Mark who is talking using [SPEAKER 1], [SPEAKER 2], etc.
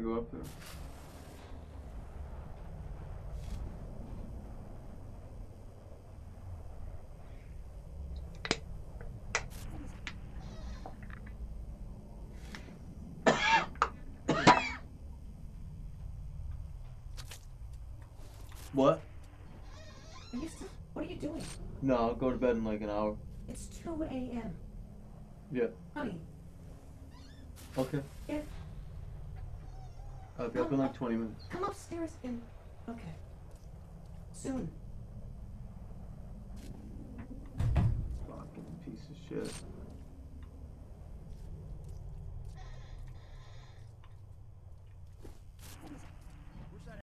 [SPEAKER 1] go up there. What?
[SPEAKER 2] What are you doing?
[SPEAKER 1] No, I'll go to bed in like an hour.
[SPEAKER 2] It's 2 a.m.
[SPEAKER 1] Yeah.
[SPEAKER 2] Honey.
[SPEAKER 1] Okay.
[SPEAKER 2] Yeah.
[SPEAKER 1] I'll be up in like 20 minutes.
[SPEAKER 2] Come upstairs and... Okay. Soon.